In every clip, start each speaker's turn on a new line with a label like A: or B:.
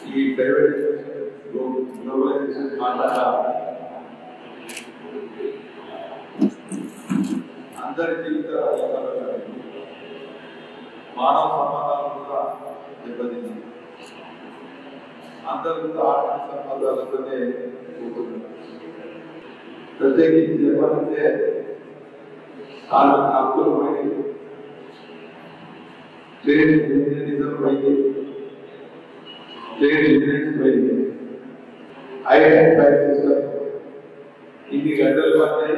A: ఈ privatisation globalisation కారణంగా అందరి జీవితాలు మానవ సంబంధాలు కూడా దెబ్బతింది. అందరూ కూడా ఆర్థిక సంబంధాలతోనే పోతున్నారు. ప్రత్యేకించి చెప్పాలంటే కార్మిక హక్కులు పోయింది, ట్రేడ్ యూనియనిజం పోయింది, ట్రేడ్ యూనియన్స్ పోయింది, ఐడెంటి ప్రైస్ సిస్టమ్ ఇన్ని గంటలు పట్టాయి.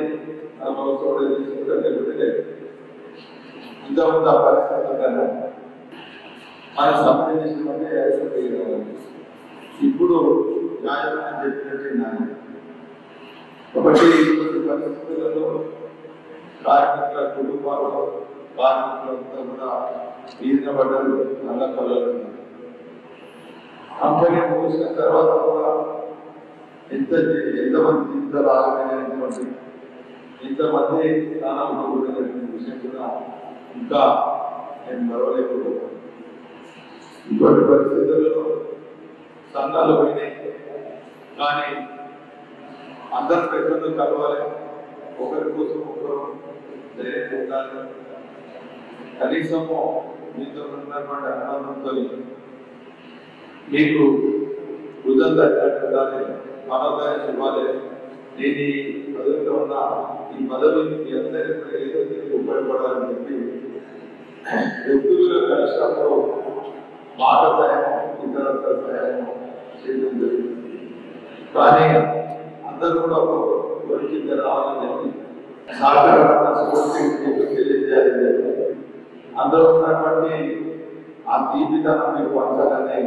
A: ఇంతకుముందు ఆ పరిస్థితి మన సంబంధించిన ఇప్పుడు న్యాయమైన చెప్పినట్టు కాబట్టి పరిస్థితులలో కార్మికుల కుటుంబాలు కార్మికులంతా కూడా ఈదపడ్డారు, నల్ల కలలు. కంపెనీ మూసిన తర్వాత కూడా ఎంతమంది జీవితాలు ఆగమైనటువంటి ఇంతమంది స్థానాలు కూడినటువంటి విషయం కూడా ఇంకా నేను మరవలేకపోతున్నాను. ఇటువంటి పరిస్థితుల్లో సంఘాలు పోయినాయి, కానీ అందరూ ప్రజలను కలవాలి, ఒకరి కోసం ఒకరు ధైర్యం ఉండాలి. కనీసము మీతో ఉన్నటువంటి ఆనందంతో మీకు భుజం తట్టినట్టు ఉండాలి, మనోధైర్యం ఇవ్వాలి. నేను ఈ పదవిలో ఉన్న ఈ పదవి మీ అందరికీ ఏదో ఉపయోగపడాలని చెప్పి వ్యక్తులుగా కలిసినప్పుడు మాట సహాయం, ఇతర సహాయం చేయడం జరుగుతుంది. కానీ అందరూ కూడా గురించి రావాలని చెప్పి సహకారంగా స్ఫూర్తి తెలియజేయాలని చెప్పి అందరూ ఉన్నటువంటి ఆ జీవితాన్ని మీరు పంచాలని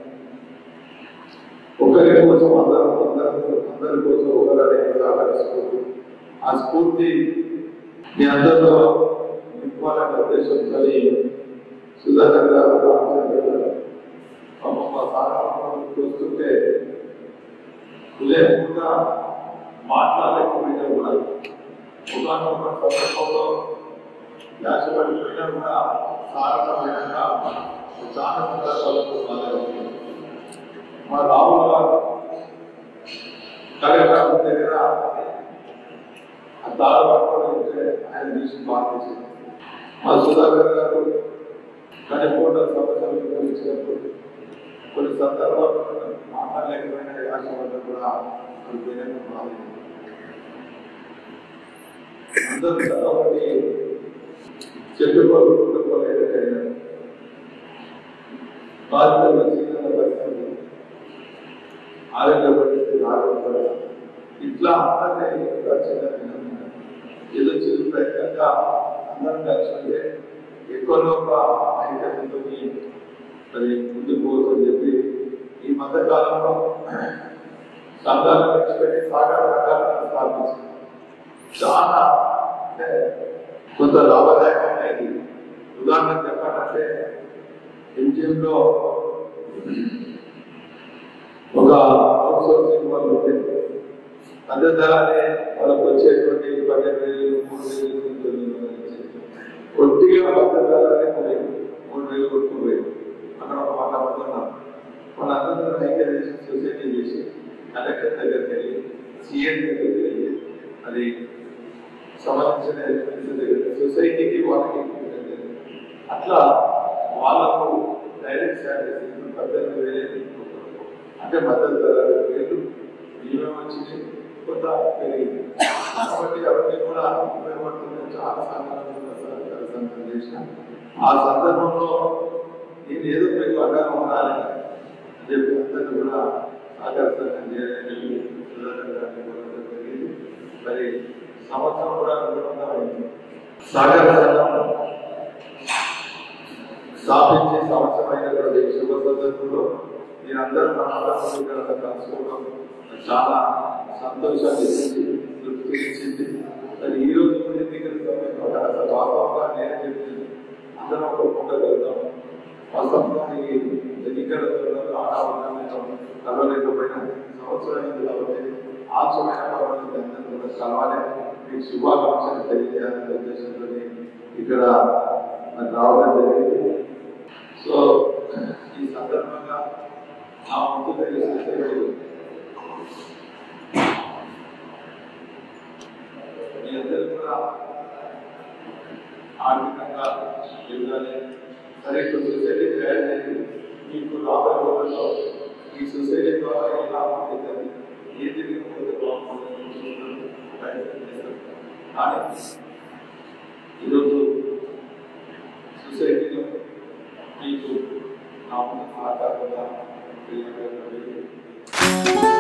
A: ఒకరి కోసం అందరి కోసం ఒకరనే సహకరిస్తుంది. ఆ స్ఫూర్తి మీ అందరిలో నింపాలనే ఉద్దేశంతో సుధాకర్ గారు చూస్తుంటే లేకుండా మాట్లాడలేకపోయినా కూడా ఒకనొక సందర్భంలో వ్యాసపడిపోయినా కూడా సారథమైనగా చాలా సందర్భాలకు మాట్లాడుతుంది. మా రాహుల్ గారు కార్యక్రమం దగ్గర ఆ దారి పట్టుకొని ఉంటే ఆయన తీసి బాధించింది. మా సుధాకర్ గారు కనిపోట సమస్యలు గురించినప్పుడు కొన్ని సందర్భాల్లో మాట్లాడలేకపోయిన యాసపడ్డ కూడా బాధించింది. అందరూ కాబట్టి చెప్పుకోలేకపోయినా బాధ్యతలు పరిస్థితి, ఆరోగ్య పరిస్థితి, ఆరోగ్య ఇట్లా అందరినీ ఏదో చిరు ప్రయత్నంగా అందరం కలిసి ఎక్కువలో ఐక్యతతో మరి ముందుకు పోతుందని చెప్పి ఈ మధ్య కాలంలో సంఘాలను తెచ్చిపెట్టి సహకార సంఘాలను స్థాపించింది. చాలా అంటే కొంత లాభదాయకమైనది. ఉదాహరణ చెప్పాలంటే ఎంజిఎంలో ఒక అవుట్ సోర్సింగ్ వాళ్ళు ఉంటుంది. అదే ధరనే వాళ్ళకు వచ్చేటువంటి 12,000, 3,000 కొద్దిగా మద్దతు ధరనే 3,000 కొట్టుకుపోయింది. అక్కడ ఒక మాట పడుతున్నారు. వాళ్ళందరూ ఐక్యదేశం సొసైటీ చేసి కలెక్టర్ దగ్గరికి వెళ్ళి, సీఎం దగ్గరికి వెళ్ళి, అది సంబంధించిన సొసైటీకి వాళ్ళకి అట్లా వాళ్ళకు డైరెక్ట్ శాలరీస్ 18,000 అంటే మద్దతు ధర 2,000 బియ్యం వచ్చింది, కొంత పెరిగింది. కాబట్టి అవన్నీ కూడా ఉపయోగపడుతుంది. చాలా సంఘాలు చేసిన ఆ సందర్భంలో నేను ఏదో మీకు అడ్డంగా ఉండాలి అని చెప్పి అందరినీ కూడా ఆకర్షణ చేయాలని జరిగింది. మరి సంవత్సరం కూడా సాగర సంఘం స్థాపించి సంవత్సరమైనటువంటి శుభ సందర్భంలో మీరందరూ మన కలుసుకోవడం చాలా సంతోషాన్ని ఇచ్చింది, తృప్తి ఇచ్చింది. మరి ఈ రోజు ఎన్నికల వాస్తవంగా నేనే చెప్పింది అందరం ఒప్పుకోగలుగుతాం. వాస్తవంగా ఈ ఎన్నికల కలవలేకపోయినా సంవత్సరం అయింది కాబట్టి ఆశ్చర్యమైన అందరూ కలవాలి, మీకు శుభాకాంక్షలు తెలియజేయాలనే ఉద్దేశంతో ఇక్కడ రావడం జరిగింది. సో ఈ సందర్భంగా నా వంతుగా ఈ సొసైటీలో మీ అందరూ కూడా ఆర్థికంగా ఎదగాలి. సరే సొసైటీ తయారు చేసి మీకు రాబోయే రోజుల్లో ఈ సొసైటీ ద్వారా ఎలా ఉంటుంది ఏ తిరిగి బాగుంటుంది ప్రయత్నం చేస్తారు. కానీ ఈరోజు సొసైటీలో మీకు నా సహకారంగా